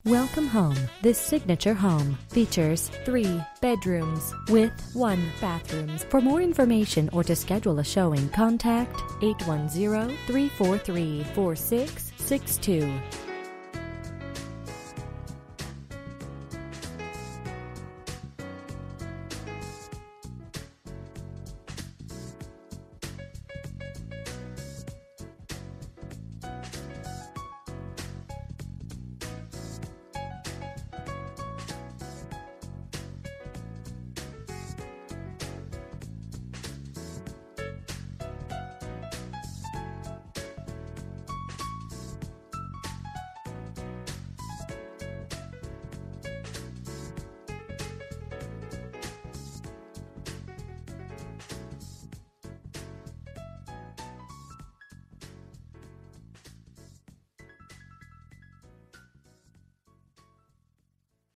Welcome home. This signature home features 3 bedrooms with 1 bathroom. For more information or to schedule a showing, contact 810-343-4662.